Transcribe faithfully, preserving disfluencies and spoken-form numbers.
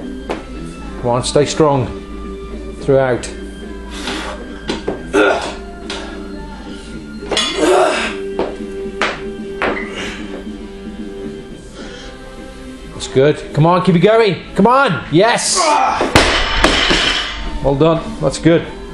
Come on, stay strong throughout. That's good. Come on, keep it going. Come on. Yes. Well done. That's good.